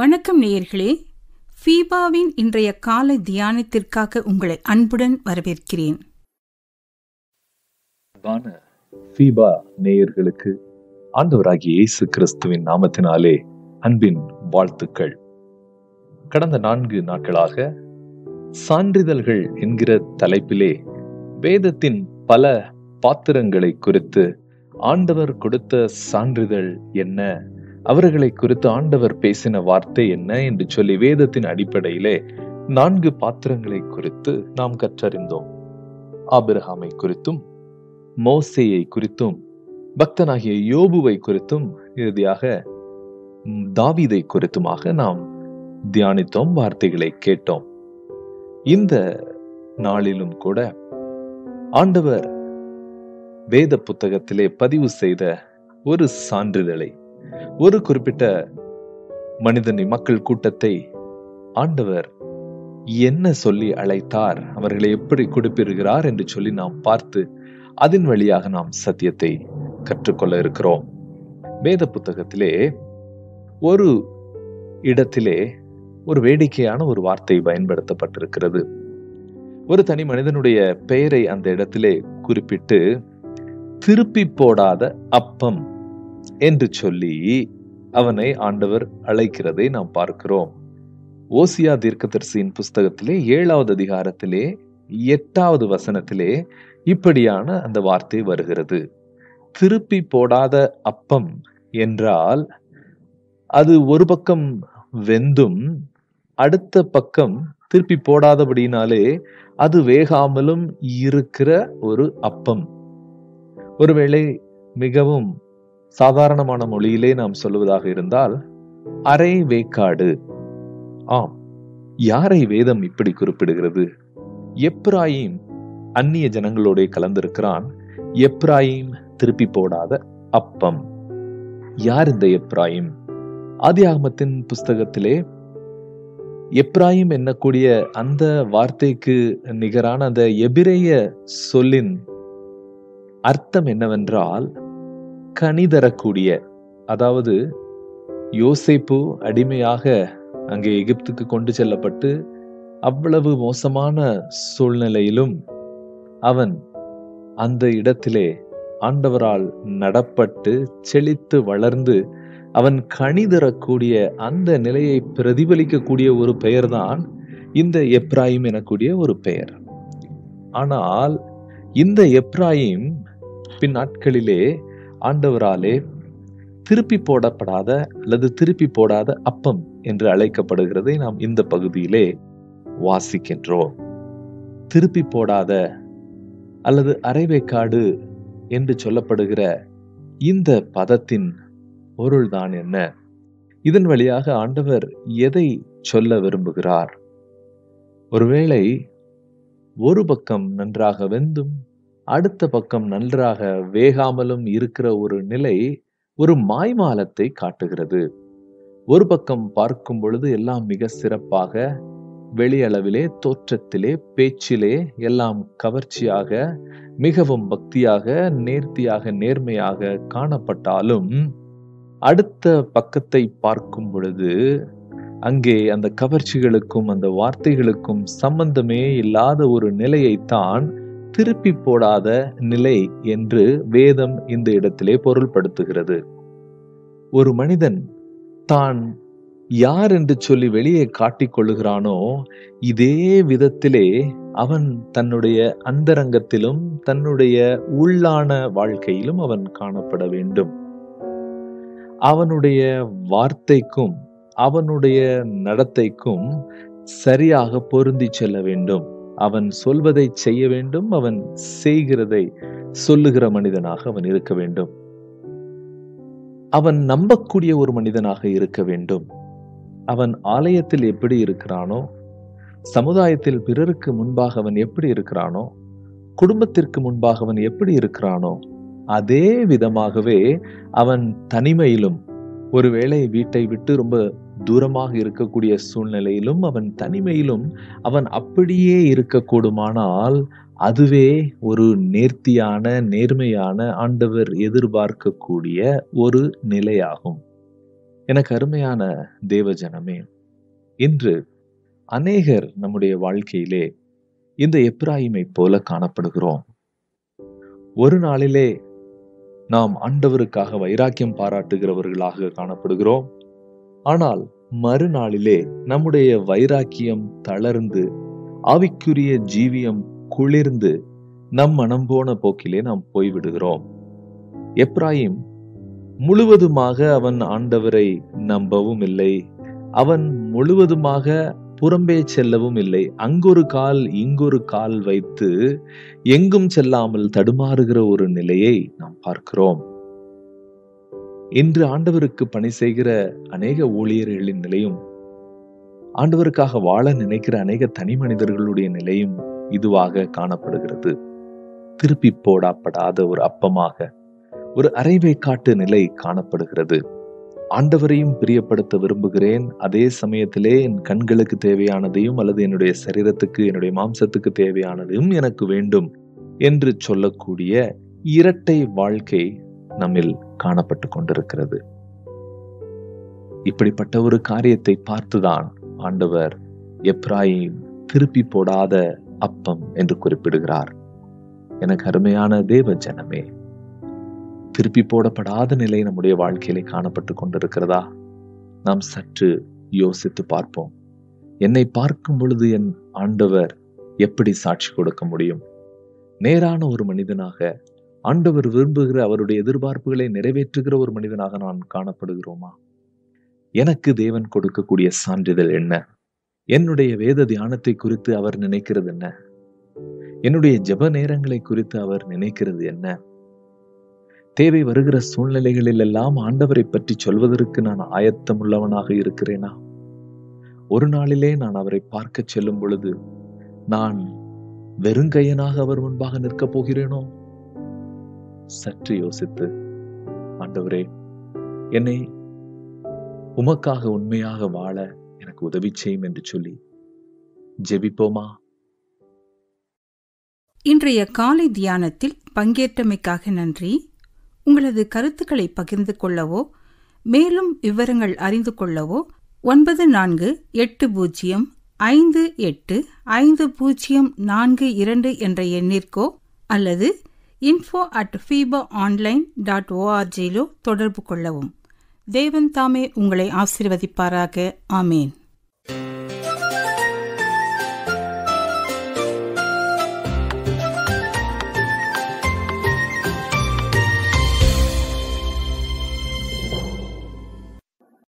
வணக்கம் நேயர்களே, ஃபீபாவின் இன்றைய காலை தியானத்திற்காக உங்களை அன்புடன் வரவேற்கிறேன். ஃபீபா நேயர்களுக்கு ஆண்டவராகிய இயேசு கிறிஸ்துவின் நாமத்தினாலே அன்பின் வாழ்த்துக்கள். கடந்த 4 நாட்களாக சான்றிதழ்கள் என்கிற தலைப்பிலே வேதத்தின் பல பாத்திரங்களை குறித்து ஆண்டவர் கொடுத்த சான்றிதழ் என்ன, அவர்களை குறித்து ஆண்டவர் பேசின வார்த்தை என்ன என்று சொல்லி வேதத்தின் அடிப்படையிலே 4 பாத்திரங்களை குறித்து நாம் கற்றறிந்தோம். ஆபிரகாமை குறித்தும், மோசேயை குறித்தும், பக்தனாகிய யோபுவை குறித்தும், இறுதியாக தாவீதை குறித்துமாக நாம் தியானித்தோம், வார்த்தைகளை கேட்டோம். இந்த நாளிலும் கூட ஆண்டவர் வேத புத்தகத்திலே பதிவு செய்த ஒரு சான்றிதழை, ஒரு குறிப்பிட்ட மனிதனை, மக்கள் கூட்டத்தை ஆண்டவர் என்ன சொல்லி அழைத்தார், அவர்களை எப்படி குறிப்பிடுகிறார் என்று சொல்லி நாம் பார்த்து அதன் வழியாக நாம் சத்தியத்தை கற்றுக்கொள்ள இருக்கிறோம். வேத புத்தகத்திலே ஒரு இடத்திலே ஒரு வேடிக்கையான ஒரு வார்த்தை பயன்படுத்தப்பட்டிருக்கிறது. ஒரு தனி மனிதனுடைய பெயரை அந்த இடத்திலே குறிப்பிட்டு திருப்பி போடாத அப்பம் என்று சொல்லி அவனை ஆண்டவர் அழைக்கிறதை நாம் பார்க்கிறோம். ஓசியா தீர்க்கதரிசியின் புஸ்தகத்திலே 7வது அதிகாரத்திலே 8வது வசனத்திலே இப்படியான அந்த வார்த்தை வருகிறது. திருப்பி போடாத அப்பம் என்றால் அது ஒரு பக்கம் வெந்தும் அடுத்த பக்கம் திருப்பி போடாதபடினாலே அது வேகாமலும் இருக்கிற ஒரு அப்பம். ஒருவேளை மிகவும் சாதாரணமான மொழியிலே நாம் சொல்லுவதாக இருந்தால் அரை வேக்காடு. ஆம், யாரை வேதம் இப்படி குறிப்பிடுகிறது? எப்ராயிம் அந்நிய ஜனங்களோட கலந்திருக்கிறான். எப்ராயிம் திருப்பி போடாத அப்பம். யார் இந்த எப்ராயிம்? ஆதியாகமத்தின் புஸ்தகத்திலே எப்ராயிம் என்னக்கூடிய அந்த வார்த்தைக்கு நிகரான அந்த எபிரேய சொல்லின் அர்த்தம் என்னவென்றால் கனி தரக்கூடிய, அதாவது யோசேப்பு அடிமையாக அங்கே எகிப்துக்கு கொண்டு செல்லப்பட்டு அவ்வளவு மோசமான சூழ்நிலையிலும் அவன் அந்த இடத்திலே ஆண்டவரால் நடப்பட்டு செழித்து வளர்ந்து அவன் கனி தரக்கூடிய அந்த நிலையை பிரதிபலிக்கக்கூடிய ஒரு பெயர்தான் இந்த எப்ராயிம் எனக்கூடிய ஒரு பெயர். ஆனால் இந்த எப்ராயிம் பின் நாட்களிலே ஆண்டவராலே திருப்பி போடப்படாத அல்லது திருப்பி போடாத அப்பம் என்று அழைக்கப்படுகிறதை நாம் இந்த பகுதியிலே வாசிக்கின்றோம். திருப்பி போடாத அல்லது அரைவேக்காடு என்று சொல்லப்படுகிற இந்த பதத்தின் பொருள்தான் என்ன? இதன் வழியாக ஆண்டவர் எதை சொல்ல விரும்புகிறார்? ஒருவேளை ஒரு பக்கம் நன்றாக வெந்தும் அடுத்த பக்கம் நன்றாக வேகாமலும் இருக்கிற ஒரு நிலை ஒரு மாய்மாலத்தை காட்டுகிறது. ஒரு பக்கம் பார்க்கும் பொழுது எல்லாம் மிக சிறப்பாக, வெளியளவிலே, தோற்றத்திலே, பேச்சிலே எல்லாம் கவர்ச்சியாக, மிகவும் பக்தியாக, நேர்த்தியாக, நேர்மையாக காணப்பட்டாலும் அடுத்த பக்கத்தை பார்க்கும் பொழுது அங்கே அந்த கவர்ச்சிகளுக்கும் அந்த வார்த்தைகளுக்கும் சம்பந்தமே இல்லாத ஒரு நிலையைத்தான் திருப்பி போடாத நிலை என்று வேதம் இந்த இடத்திலே பொருள்படுத்துகிறது. ஒரு மனிதன் தான் யார் என்று சொல்லி வெளியே காட்டிக் கொள்ளுகிறானோ இதே விதத்திலே அவன் தன்னுடைய அந்தரங்கத்திலும் தன்னுடைய உள்ளான வாழ்க்கையிலும் அவன் காணப்பட வேண்டும். அவனுடைய வார்த்தைக்கும் அவனுடைய நடத்தைக்கும் சரியாக பொருந்தி செல்ல வேண்டும். அவன் சொல்வதை செய்ய வேண்டும். அவன் செய்கிறதை சொல்லுகிற மனிதனாக அவன் இருக்க வேண்டும். அவன் நம்பக்கூடிய ஒரு மனிதனாக இருக்க வேண்டும். அவன் ஆலயத்தில் எப்படி இருக்கிறானோ, சமுதாயத்தில் பிறருக்கு முன்பாக அவன் எப்படி இருக்கிறானோ, குடும்பத்திற்கு முன்பாக அவன் எப்படி இருக்கிறானோ அதே விதமாகவே அவன் தனிமையிலும், ஒருவேளை வீட்டை விட்டு ரொம்ப தூரமாக இருக்கக்கூடிய சூழ்நிலையிலும் அவன் தனிமையிலும் அவன் அப்படியே இருக்கக்கூடுமானால் அதுவே ஒரு நேர்த்தியான, நேர்மையான, ஆண்டவர் எதிர்பார்க்கக்கூடிய ஒரு நிலையாகும். எனக்கு அருமையான தேவஜனமே, இன்று அநேகர் நம்முடைய வாழ்க்கையிலே இந்த எப்பிராயீமை போல காணப்படுகிறோம். ஒரு நாளிலே நாம் ஆண்டவருக்காக வைராக்கியம் பாராட்டுகிறவர்களாக காணப்படுகிறோம். ஆனால் மறுநாளிலே நம்முடைய வைராக்கியம் தளர்ந்து, ஆவிக்குரிய ஜீவியம் குளிர்ந்து, நம் மனம் போன போக்கிலே நாம் போய்விடுகிறோம். எப்பிராயீம் முழுவதுமாக அவன் ஆண்டவரை நம்பவும் இல்லை, அவன் முழுவதுமாக புறம்பே செல்லவும் இல்லை. அங்கொரு கால் இங்கொரு கால் வைத்து எங்கும் செல்லாமல் தடுமாறுகிற ஒரு நிலையை நாம் பார்க்கிறோம். இன்று ஆண்டவருக்கு பணி செய்கிற அநேக ஊழியர்களின் நிலையும், ஆண்டவருக்காக வாழ நினைக்கிற அநேக தனி மனிதர்களுடைய நிலையும் இதுவாக காணப்படுகிறது. திருப்பி போடப்படாத ஒரு அப்பமாக, ஒரு அரைவேக்காட்டு நிலை காணப்படுகிறது. ஆண்டவரையும் பிரியப்படுத்த விரும்புகிறேன், அதே சமயத்திலே என் கண்களுக்கு தேவையானதையும் அல்லது என்னுடைய சரீரத்துக்கு, என்னுடைய மாம்சத்துக்கு தேவையானதையும் எனக்கு வேண்டும் என்று சொல்லக்கூடிய இரட்டை வாழ்க்கை நம்மில் காணப்பட்டு கொண்டிருக்கிறது. இப்படிப்பட்ட ஒரு காரியத்தை பார்த்துதான் ஆண்டவர் எப்பிராயீம் திருப்பி போடாத அப்பம் என்று குறிப்பிடுகிறார். எனக்கு அருமையான தேவ ஜனமே, திருப்பி போடப்படாத நிலை நம்முடைய வாழ்க்கையிலே காணப்பட்டு கொண்டிருக்கிறதா? நாம் சற்று யோசித்து பார்ப்போம். என்னை பார்க்கும் பொழுது என் ஆண்டவர் எப்படி சாட்சி கொடுக்க முடியும்? நேரான ஒரு மனிதனாக, ஆண்டவர் விரும்புகிற அவருடைய எதிர்பார்ப்புகளை நிறைவேற்றுகிற ஒரு மனிதனாக நான் காணப்படுகிறோமா? எனக்கு தேவன் கொடுக்கக்கூடிய சான்றிதழ் என்ன? என்னுடைய வேத தியானத்தை குறித்து அவர் நினைக்கிறது என்ன? என்னுடைய ஜெப நேரங்களை குறித்து அவர் நினைக்கிறது என்ன? தேவை வருகிற சூழ்நிலைகளில் எல்லாம் ஆண்டவரை பற்றி சொல்வதற்கு நான் ஆயத்தம் உள்ளவனாக இருக்கிறேனா? ஒரு நாளிலே நான் அவரை பார்க்க செல்லும் பொழுது நான் வெறுங்கையனாக அவர் முன்பாக நிற்கப் போகிறேனோ? சற்று யோசித்து, ஆண்டவரே, என்னை உமக்காக உண்மையாக வாழ எனக்கு உதவி செய்யும் என்று சொல்லி ஜெபிப்போமா? இன்றைய காலை தியானத்தில் பங்கேற்றமைக்காக நன்றி. உங்களது கருத்துக்களை பகிர்ந்து கொள்ளவோ, மேலும் விவரங்கள் அறிந்து கொள்ளவோ 9458505042 என்ற எண்ணிற்கோ அல்லது info@fibaonline.org தொடர்பு கொள்ளவும். தேவன் தாமே உங்களை ஆசீர்வதிப்பாராக. ஆமேன்.